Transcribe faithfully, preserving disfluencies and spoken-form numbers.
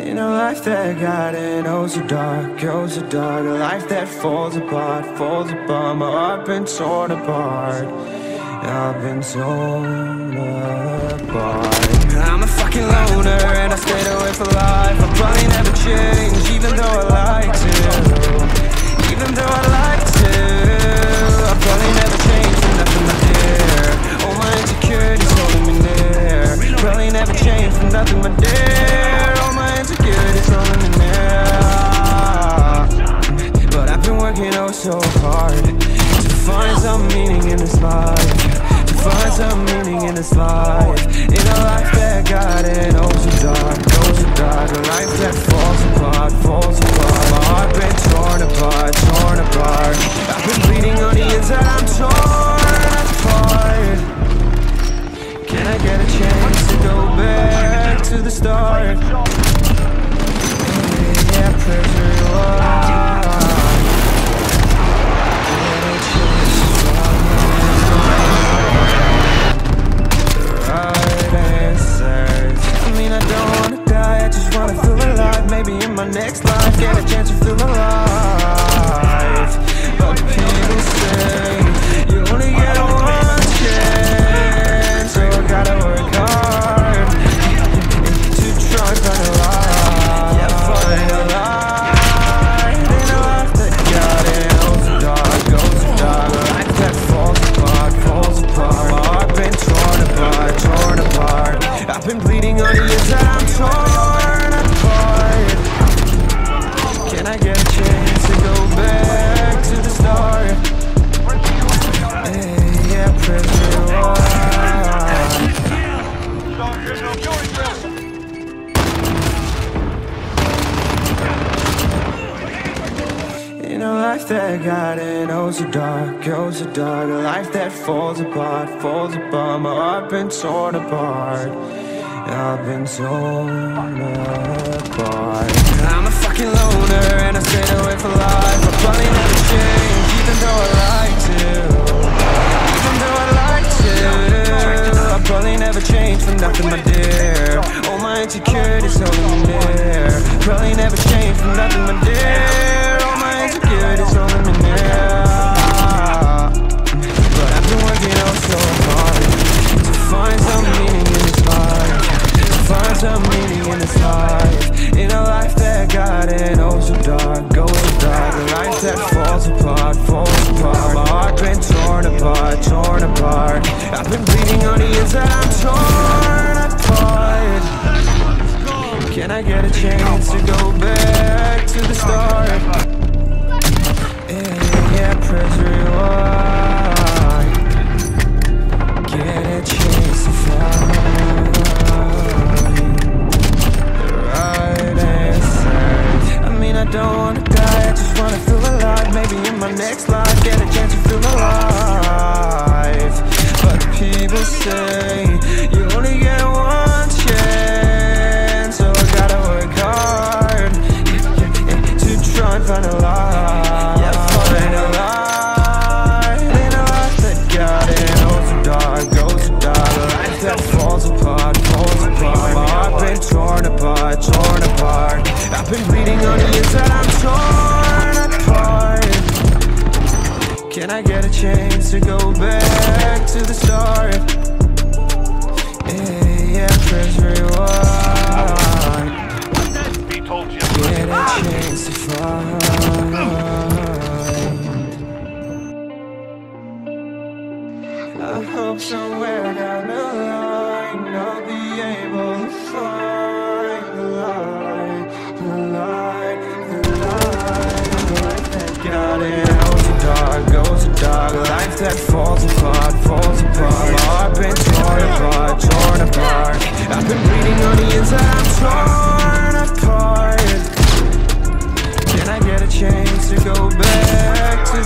In a life that got it, oh so dark, oh so dark. A life that falls apart, falls apart. My heart been torn apart, I've been torn apart. I'm a fucking loner and I stayed away for life. I'll probably never change, even though I like to. Even though I like to, I'll probably never change for nothing, my dear. All my insecurities holding me near. Probably never change for nothing, my dear. All my insecurities holding me near. But I've been working oh so hard to find some meaning in this life. To find some meaning in this life. In a life that got it oh so dark, oh so dark. A life that falls apart, falls apart. My heart been torn apart, torn apart. I've been bleeding on the inside, I'm torn apart. Can I get a chance to go back to the start? Yeah, yeah, pressure rewind. Maybe in my next life, get a chance to feel alive. But people say you only get one chance, so I gotta work hard to try and find a life. Yeah, find a life in a life that got it oh so dark, oh so dark. A life that falls apart, falls apart. My heart been torn apart, torn apart. I've been bleeding on the inside, I'm torn apart. Can I get a chance to go back to the start? Hey, yeah, press rewind. In a life that got it oh so dark, oh so dark. A life that falls apart, falls apart. My heart been torn apart, I've been torn apart. I'm a fucking loner and I stayed away for life. I'll probably never change, even though I like to. Even though I like to, I'll probably never change for nothing, my dear. All my insecurities holding me near. Probably never change for nothing, my dear. All my insecurities holding me near. But I've been working oh so hard to find some meaning in this life. Find some meaning in this life. In a life that got it oh so dark, oh so dark. A life that falls apart, falls apart. My heart been torn apart, torn apart. I've been bleeding on the inside, I'm torn apart. Can I get a chance to go back to the start? Yeah, yeah, press rewind. Get a chance to find I don't wanna die, I just wanna feel alive. Maybe in my next life, get a chance to feel alive. But people say you only get one chance, so I gotta work hard to try and find a life. Yeah, find a life in a life that got it oh so dark, oh so dark. A life that falls apart, falls apart. My heart been torn apart, torn apart. I've been bleeding on the inside, I'm torn apart. Can I get a chance to go back to the start? Yeah, yeah, press rewind. Get a chance to find. I hope somewhere down the line I'll be able to find the light. The light, the light, the life that got it oh so dark, oh so dark. A life that falls apart, falls apart. My heart been torn apart, torn apart. I've been bleeding on the inside, I'm torn apart. Can I get a chance to go back to